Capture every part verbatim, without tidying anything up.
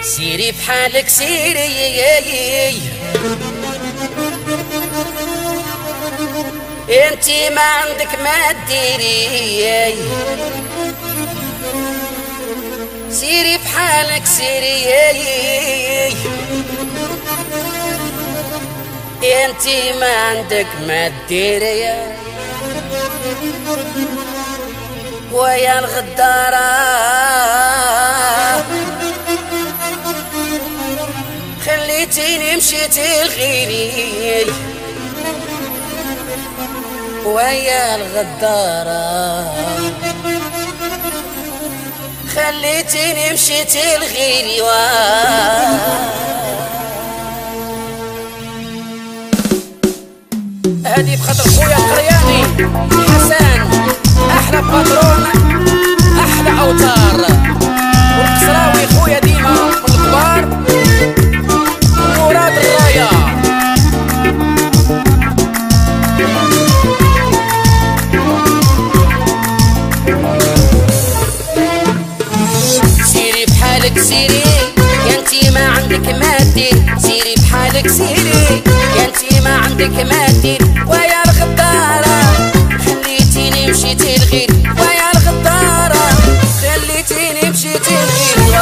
سيري بحالك سيري انتي ما عندك ما ديري، سيري بحالك سيري انتي ما عندك ما ديري. ويا الغدارة خليتيني مشيتي لغيري، ويا الغدارة خليتيني مشيتي لغيري. هادي بخاطر خويا القرياني حسن احلى باترون احلى اوتار، والقصراوي خويا ديما من الكبار مراد الرايه. سيري بحالك سيري يا انتي ما عندك ما دير، سيري بحالك سيري يا انتي ما عندك ما دير. ويا الغدارة خليتيني مشيتي لغيري، ويا الغدارة خليتيني مشيتي لغيري.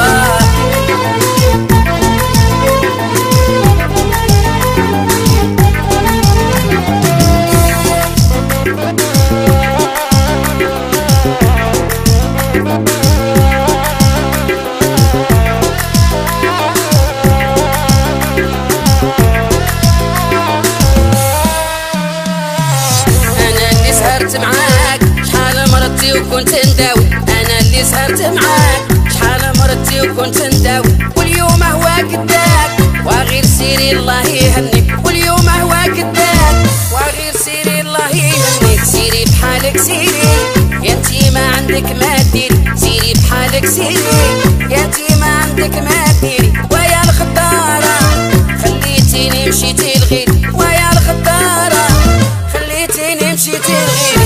معاك شحال مرضتي وكنت نداوي، انا اللي سهرت معاك شحال مرضتي وكنت نداوي. واليوم هواك داك وغير سيري الله يهنيك، واليوم هواك داك وغير سيري الله يهنيك. سيري بحالك سيري يا انتي ما عندك ما ديري، سيري بحالك سيري يا انتي ما عندك ما ديري. ويا الغدارة خليتيني مشيتي لغيري، ويا الغدارة خليتيني مشيتي لغيري.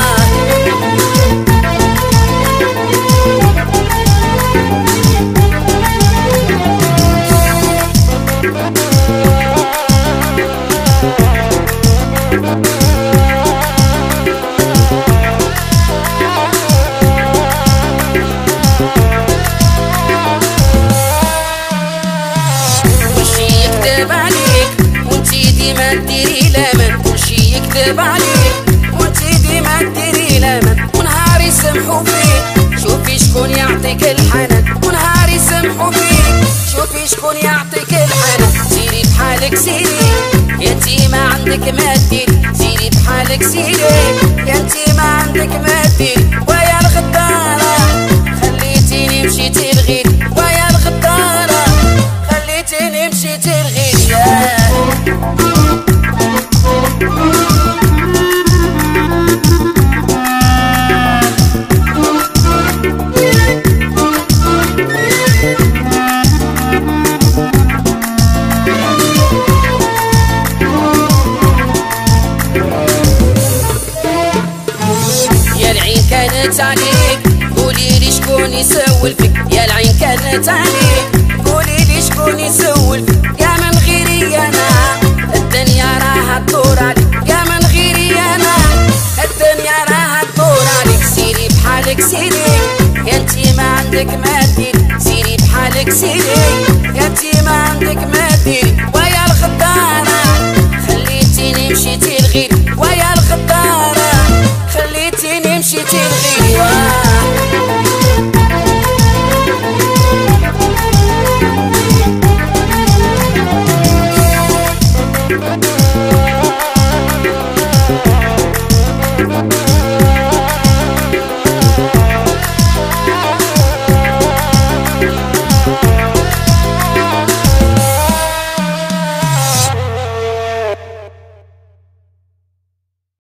كلشي يكذب عليك وانتي ديما ديري لمن، كلشي يكذب عليك وانتي ديما ديري لمن. ونهار يسمحوا فيك شوفي شكون يعطيك الحنان، ونهار يسمحوا فيك شوفي شكون يعطيك الحنان. سيري بحالك سيري يا انتي ما عندك ما ديري، سيري بحالك سيري يا انتي ما عندك ما ديري. ويا الغدارة خليتيني مشيتي لغيري، ويا الغدارة خليتيني مشيتي لغيري. يا العين كانت عليك قولي لي شكون يسول فيك، يا العين كانت عليك قولي لي شكون يسول فيك. يا من غيري انا الدنيا راها تدور عليك، يا من غيري انا الدنيا راها تدور عليك. سيري بحالك سيري يا انتي ما عندك ما ديري، سيري بحالك سيري يا انتي ما عندك ما ديري. ويا الغدارة خليتيني مشيتي لغيري، ويا الغدارة خليتيني مشيتي لغيري.